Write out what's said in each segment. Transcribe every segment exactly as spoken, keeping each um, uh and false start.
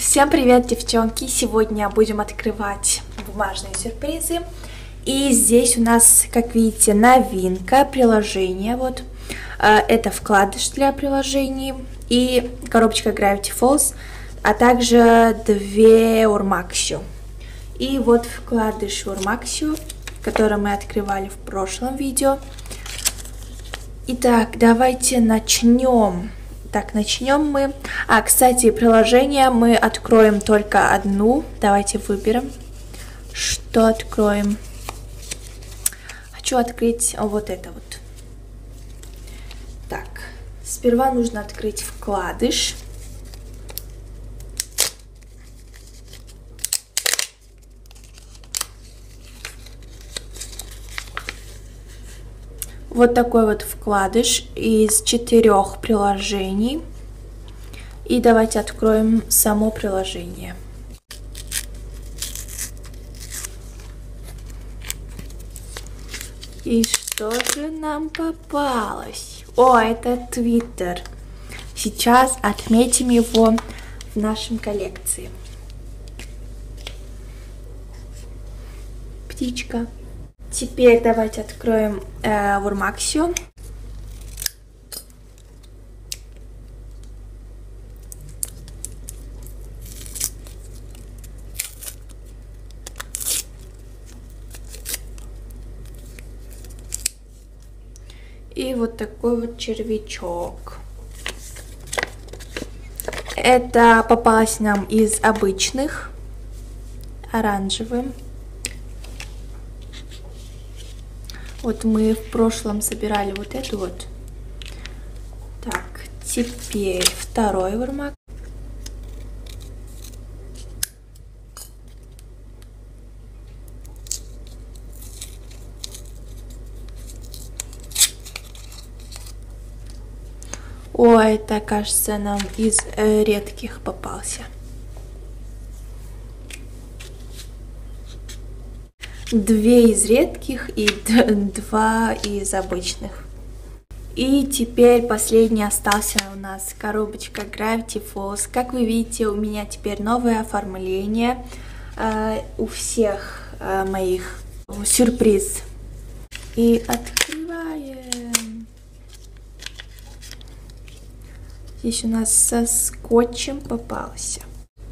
Всем привет, девчонки! Сегодня будем открывать бумажные сюрпризы. И здесь у нас, как видите, новинка, приложение. Вот это вкладыш для приложений и коробочка Gravity Falls, а также две Urmaxio. И вот вкладыш Urmaxio, который мы открывали в прошлом видео. Итак, давайте начнем. Так, начнем мы. А, кстати, приложение мы откроем только одну. Давайте выберем, что откроем. Хочу открыть вот это вот. Так, сперва нужно открыть вкладыш. Вот такой вот вкладыш из четырех приложений. И давайте откроем само приложение. И что же нам попалось? О, это Twitter. Сейчас отметим его в нашем коллекции. Птичка. Теперь давайте откроем э, Urmaxio. И вот такой вот червячок. Это попалось нам из обычных, оранжевым. Вот мы в прошлом собирали вот эту вот. Так, теперь второй Urmaxio. О, это, кажется, нам из э, редких попался. Две из редких и два из обычных. И теперь последний остался у нас коробочка Gravity Falls. Как вы видите, у меня теперь новое оформление э, у всех э, моих сюрприз. И открываем. Здесь у нас со скотчем попался.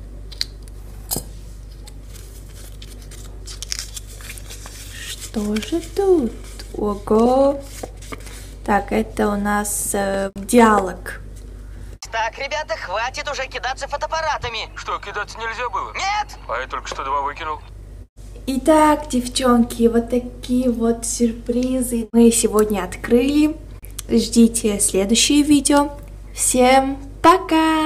Что же тут? Ого! Так, это у нас э, диалог. Так, ребята, хватит уже кидаться фотоаппаратами. Что, кидаться нельзя было? Нет! А я только что два выкинул. Итак, девчонки, вот такие вот сюрпризы мы сегодня открыли. Ждите следующее видео. Всем пока!